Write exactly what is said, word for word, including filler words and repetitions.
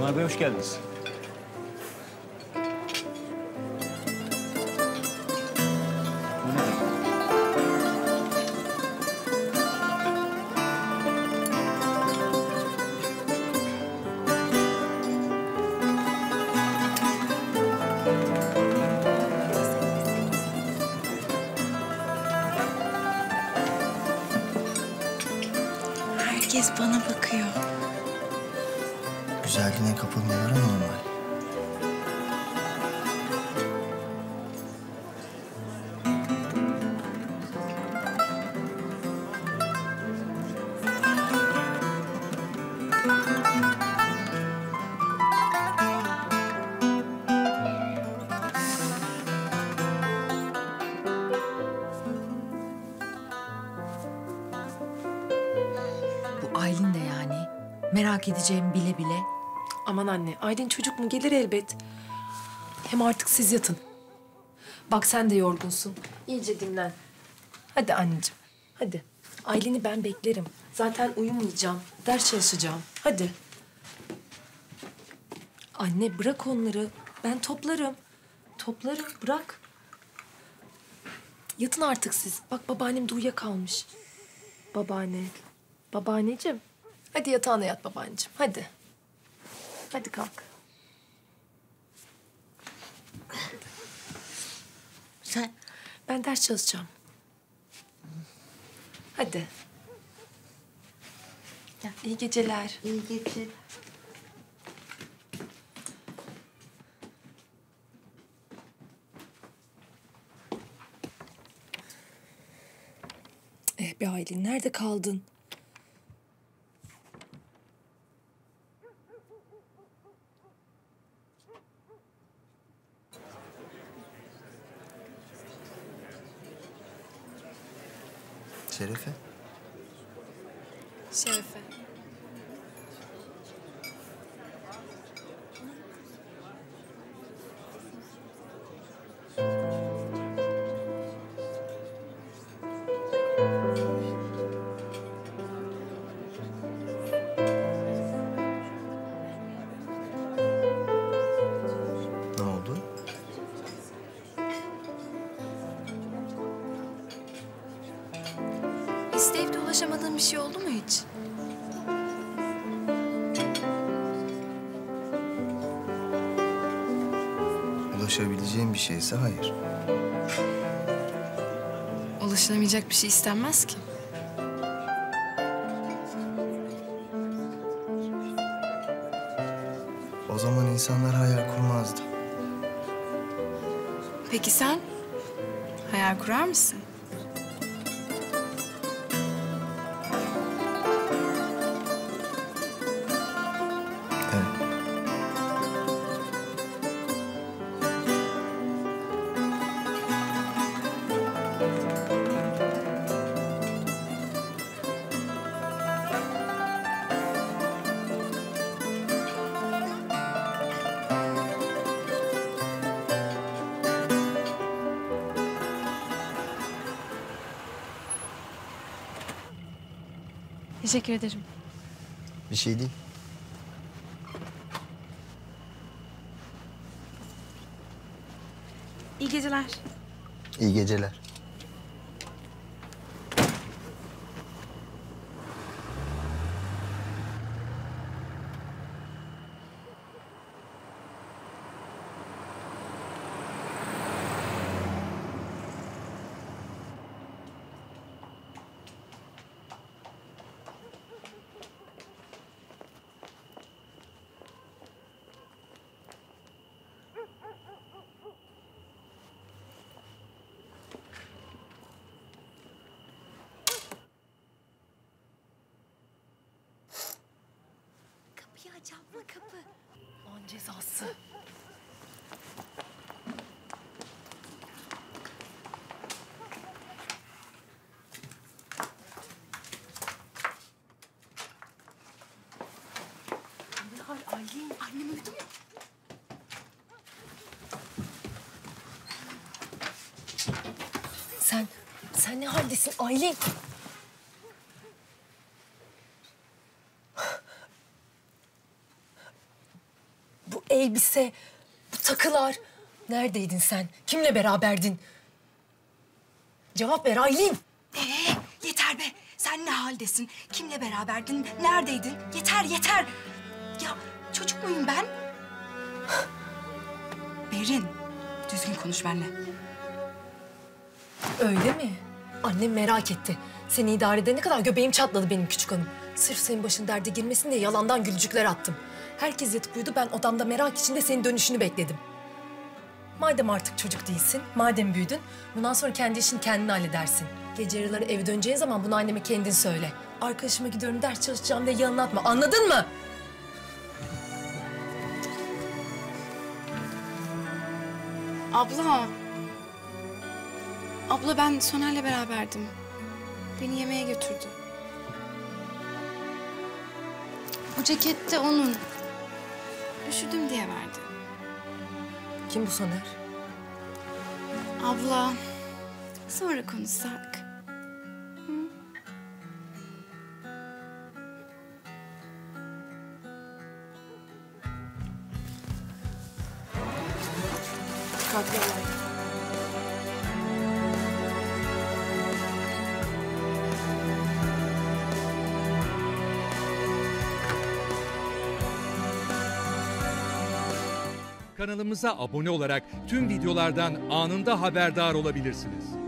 Soner Bey hoş geldiniz. Herkes bana bakıyor. Güzelliğine kapılmaları normal. Bu Aylin de yani. Merak edeceğimi bile bile. Aman anne, Aylin çocuk mu? Gelir elbet. Hem artık siz yatın. Bak sen de yorgunsun. İyice dinlen. Hadi anneciğim, hadi. Aylin'i ben beklerim. Zaten uyumayacağım. Ders çalışacağım. Hadi. Anne bırak onları. Ben toplarım. Toplarım, bırak. Yatın artık siz. Bak babaannem de uyuyakalmış. Babaanne. Babaanneciğim. Hadi yatağına yat babaanneciğim. Hadi. Hadi kalk. Sen Ben ders çalışacağım. Hadi. Ya. İyi geceler. iyi geceler. Eh be Aylin, nerede kaldın? Şerefe. Şerefe. Ne oldu? İsteyip de ulaşamadığın bir şey oldu mu hiç? Ulaşabileceğim bir şeyse hayır. Ulaşılamayacak bir şey istenmez ki. O zaman insanlar hayal kurmazdı. Peki sen? Hayal kurar mısın? Evet. Teşekkür ederim. Bir şey değil. İyi geceler. İyi geceler. Kapıyı aç abla, kapı. Allah'ın cezası. Ne hal Aylin? Annem uyudu mu? Sen, sen ne haldesin Aylin? elbise, bu takılar. Neredeydin sen? Kimle beraberdin? Cevap ver Aylin. Ee, yeter be. Sen ne haldesin? Kimle beraberdin? Neredeydin? Yeter, yeter. Ya çocuk muyum ben? Berin, düzgün konuş benimle. Öyle mi? Annem merak etti. Seni idare edene kadar göbeğim çatladı benim küçük hanım. Sırf senin başın derde girmesin diye yalandan gülücükler attım. Herkes yatıp uyudu, ben odamda merak içinde senin dönüşünü bekledim. Madem artık çocuk değilsin, madem büyüdün, bundan sonra kendi işini kendin halledersin. Gece yarıları eve döneceğin zaman bunu anneme kendin söyle. Arkadaşıma gidiyorum, ders çalışacağım diye yanına atma, anladın mı? Abla. Abla ben Soner'le beraberdim. Beni yemeğe götürdü. Bu ceket de onun. Üşüdüm diye verdi. Kim bu Soner? Abla, sonra konuşsak. Kalk yalan. Kanalımıza abone olarak tüm videolardan anında haberdar olabilirsiniz.